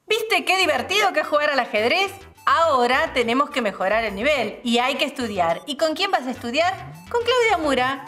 ¿Viste qué divertido que es jugar al ajedrez? Ahora tenemos que mejorar el nivel y hay que estudiar. ¿Y con quién vas a estudiar? Con Claudia Mura.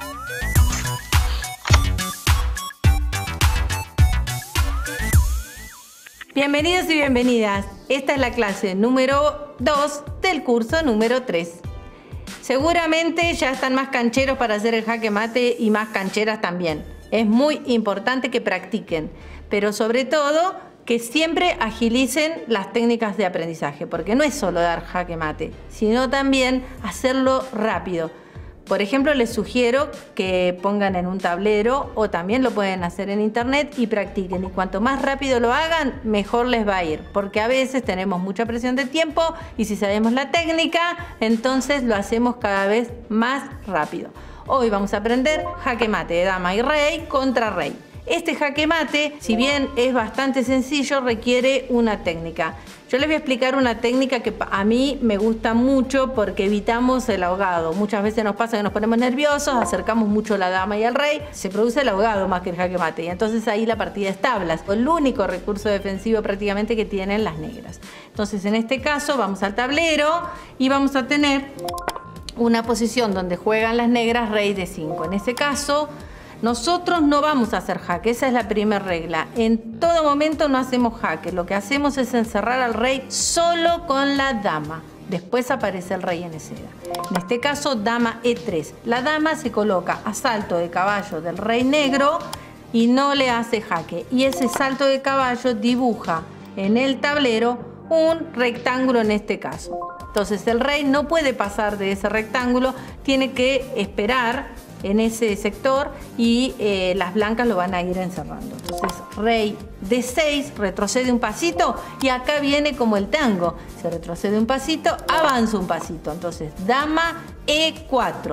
Bienvenidos y bienvenidas. Esta es la clase número 2 del curso número 3. Seguramente ya están más cancheros para hacer el jaque mate y más cancheras también. Es muy importante que practiquen, pero sobre todo que siempre agilicen las técnicas de aprendizaje, porque no es solo dar jaque mate, sino también hacerlo rápido. Por ejemplo, les sugiero que pongan en un tablero o también lo pueden hacer en internet y practiquen. Y cuanto más rápido lo hagan, mejor les va a ir, porque a veces tenemos mucha presión de tiempo y si sabemos la técnica, entonces lo hacemos cada vez más rápido. Hoy vamos a aprender jaque mate de dama y rey contra rey. Este jaque mate, si bien es bastante sencillo, requiere una técnica. Yo les voy a explicar una técnica que a mí me gusta mucho porque evitamos el ahogado. Muchas veces nos pasa que nos ponemos nerviosos, acercamos mucho a la dama y al rey, se produce el ahogado más que el jaque mate. Y entonces ahí la partida es tablas, el único recurso defensivo prácticamente que tienen las negras. Entonces en este caso vamos al tablero y vamos a tener una posición donde juegan las negras rey de 5. En ese caso nosotros no vamos a hacer jaque, esa es la primera regla. En todo momento no hacemos jaque, lo que hacemos es encerrar al rey solo con la dama. Después aparece el rey en escena. En este caso, dama E3. La dama se coloca a salto de caballo del rey negro y no le hace jaque. Y ese salto de caballo dibuja en el tablero un rectángulo en este caso. Entonces el rey no puede pasar de ese rectángulo, tiene que esperar en ese sector y las blancas lo van a ir encerrando. Entonces rey D6, retrocede un pasito y acá viene como el tango. Se retrocede un pasito, avanza un pasito. Entonces dama E4,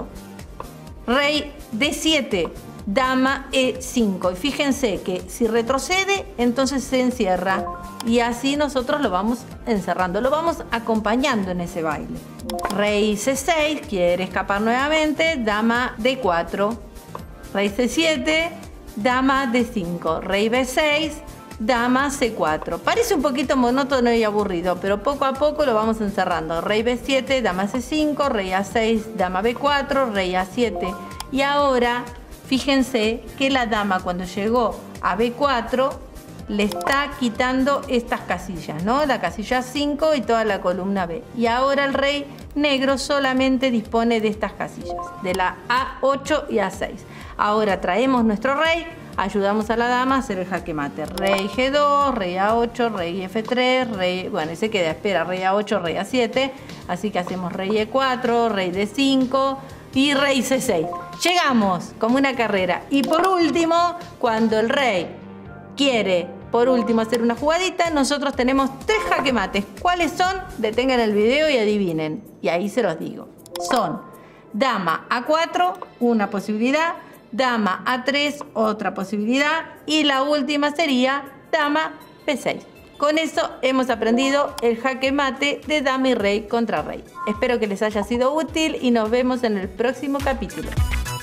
rey D7, dama E5. Y fíjense que si retrocede, entonces se encierra. Y así nosotros lo vamos encerrando, lo vamos acompañando en ese baile. Rey C6, quiere escapar nuevamente, dama D4. Rey C7, dama D5. Rey B6, dama C4. Parece un poquito monótono y aburrido, pero poco a poco lo vamos encerrando. Rey B7, dama C5, rey A6, dama B4, rey A7. Y ahora, fíjense que la dama cuando llegó a B4 le está quitando estas casillas, ¿no? La casilla 5 y toda la columna B. Y ahora el rey negro solamente dispone de estas casillas, de la A8 y A6. Ahora traemos nuestro rey, ayudamos a la dama a hacer el jaque mate. Rey G2, rey A8, rey F3, rey... Bueno, ese queda, espera, rey A8, rey A7. Así que hacemos rey E4, rey D5 y rey C6. Llegamos como una carrera. Y por último, cuando el rey quiere por último hacer una jugadita, nosotros tenemos 3 jaque mates. ¿Cuáles son? Detengan el video y adivinen. Y ahí se los digo. Son dama A4, una posibilidad, dama A3, otra posibilidad, y la última sería dama B6. Con eso hemos aprendido el jaque mate de dama y rey contra rey. Espero que les haya sido útil y nos vemos en el próximo capítulo.